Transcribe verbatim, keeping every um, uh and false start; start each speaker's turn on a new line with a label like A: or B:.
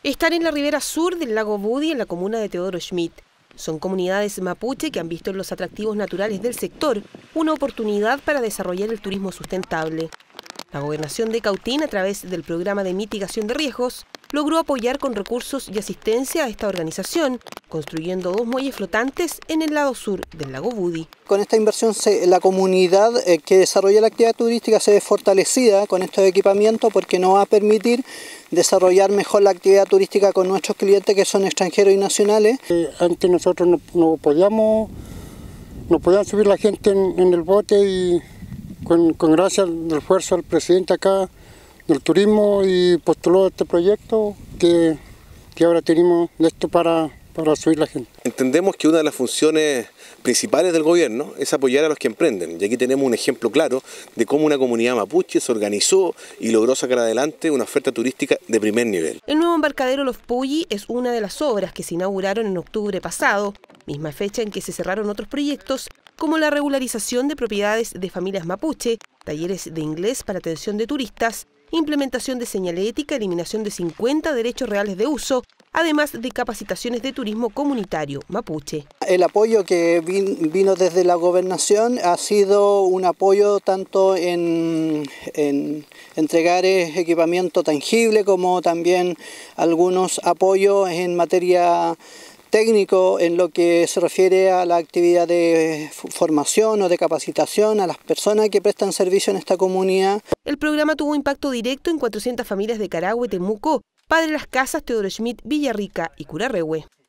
A: Están en la ribera sur del lago Budi, en la comuna de Teodoro Schmidt. Son comunidades mapuche que han visto en los atractivos naturales del sector una oportunidad para desarrollar el turismo sustentable. La gobernación de Cautín, a través del programa de mitigación de riesgos, logró apoyar con recursos y asistencia a esta organización, construyendo dos muelles flotantes en el lado sur del lago Budi.
B: Con esta inversión se, la comunidad eh, que desarrolla la actividad turística se ve fortalecida con estos equipamientos porque nos va a permitir desarrollar mejor la actividad turística con nuestros clientes que son extranjeros y nacionales.
C: Eh, antes nosotros no, no podíamos no podían subir la gente en, en el bote y con, con gracias al esfuerzo del presidente acá del turismo y postuló este proyecto que, que ahora tenemos esto para, para subir la gente.
D: Entendemos que una de las funciones principales del gobierno es apoyar a los que emprenden, y aquí tenemos un ejemplo claro de cómo una comunidad mapuche se organizó y logró sacar adelante una oferta turística de primer nivel.
A: El nuevo embarcadero Los Pulli es una de las obras que se inauguraron en octubre pasado, misma fecha en que se cerraron otros proyectos como la regularización de propiedades de familias mapuche, talleres de inglés para atención de turistas, implementación de señalética, eliminación de cincuenta derechos reales de uso, además de capacitaciones de turismo comunitario mapuche.
B: El apoyo que vino desde la gobernación ha sido un apoyo tanto en, en entregar equipamiento tangible como también algunos apoyos en materia técnico en lo que se refiere a la actividad de formación o de capacitación a las personas que prestan servicio en esta comunidad.
A: El programa tuvo impacto directo en cuatrocientas familias de Carahue, Temuco, Padre Las Casas, Teodoro Schmidt, Villarrica y Curarrehue.